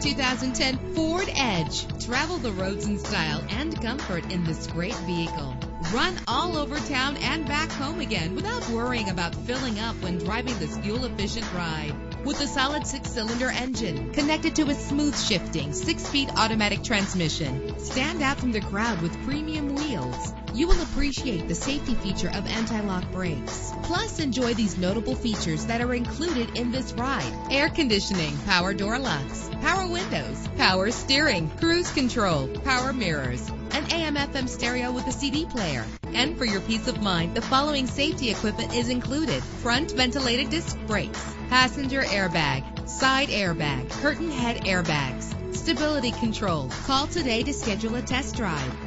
2010 Ford Edge. Travel the roads in style and comfort in this great vehicle. Run all over town and back home again without worrying about filling up when driving this fuel-efficient ride. With a solid 6-cylinder engine connected to a smooth shifting 6-speed automatic transmission. Stand out from the crowd with premium wheels. You will appreciate the safety feature of anti-lock brakes. Plus, enjoy these notable features that are included in this ride: air conditioning, power door locks, power windows, power steering, cruise control, power mirrors, an AM/FM stereo with a CD player. And for your peace of mind, the following safety equipment is included: front ventilated disc brakes, passenger airbag, side airbag, curtain head airbags, stability control. Call today to schedule a test drive.